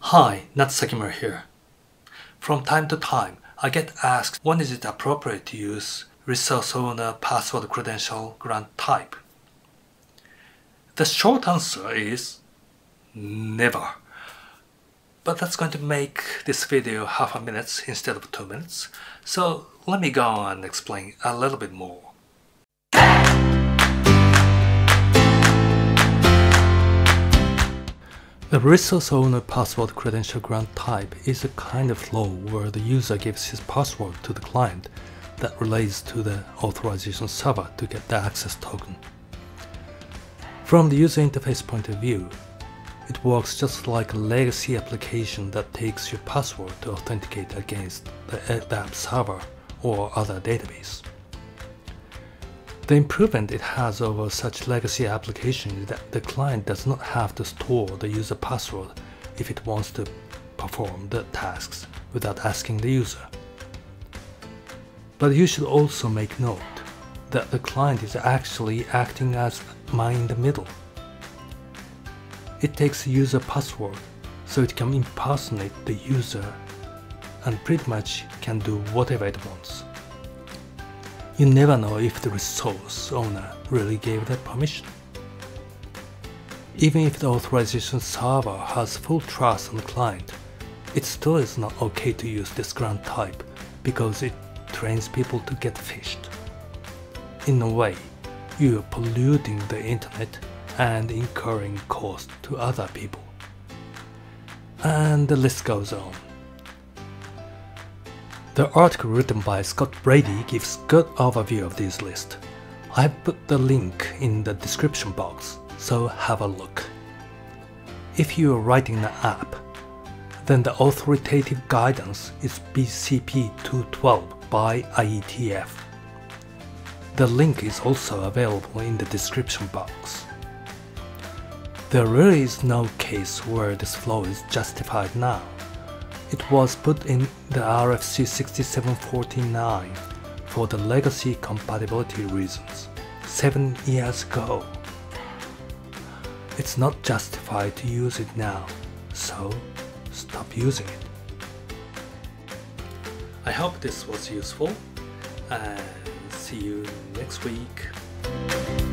Hi, Nat Sakimura here. From time to time, I get asked when is it appropriate to use Resource Owner Password Credential grant type. The short answer is never. But that's going to make this video half a minute instead of 2 minutes, so let me go on and explain a little bit more. The Resource Owner Password Credential grant type is a kind of flow where the user gives his password to the client that relates to the authorization server to get the access token. From the user interface point of view, it works just like a legacy application that takes your password to authenticate against the app server or other database. The improvement it has over such legacy application is that the client does not have to store the user password if it wants to perform the tasks without asking the user. But you should also make note that the client is actually acting as man in the middle. It takes the user password so it can impersonate the user and pretty much can do whatever it wants. You never know if the resource owner really gave that permission. Even if the authorization server has full trust on the client, it still is not okay to use this grant type because it trains people to get phished. In a way, you are polluting the internet and incurring cost to other people. And the list goes on. The article written by Scott Brady gives good overview of this list. I have put the link in the description box, so have a look. If you are writing an app, then the authoritative guidance is BCP 212 by IETF. The link is also available in the description box. There really is no case where this flow is justified now. It was put in the RFC 6749 for the legacy compatibility reasons 7 years ago. It's not justified to use it now, so stop using it. I hope this was useful and see you next week.